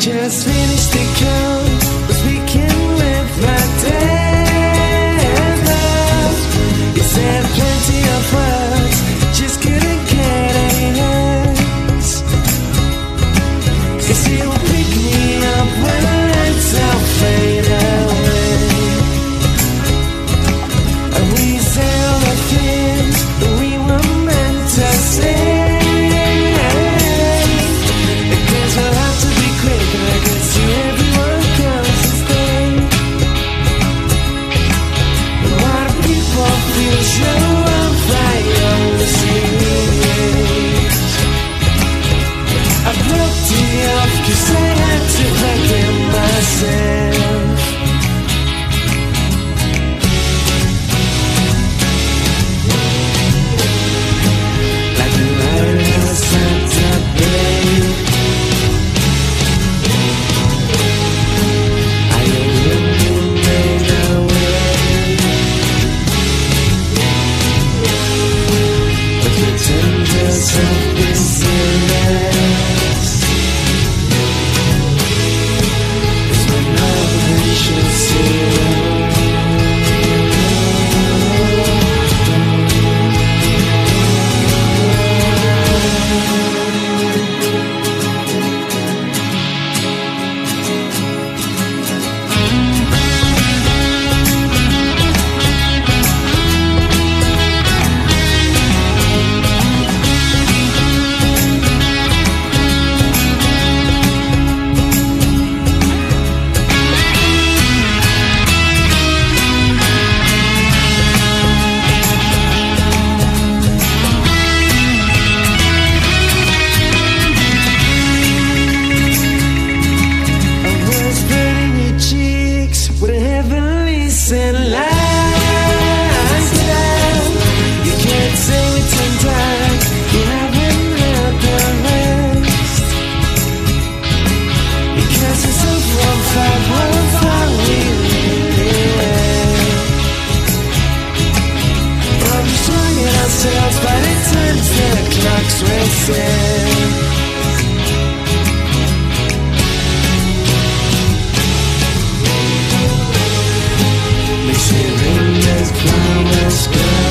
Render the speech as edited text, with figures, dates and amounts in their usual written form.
Just finished the count, was speaking with my dad. He said plenty of words, just couldn't get any words. 'Cause he'll pick me up when the lights all fade away. And we say all the things that we were meant to say. Cause I had to forgive myself. Like the lighthouse Santa Bay, I illuminate our way. But the tenders of business but it turns the clocks racing. We see ringers, flowers, girls.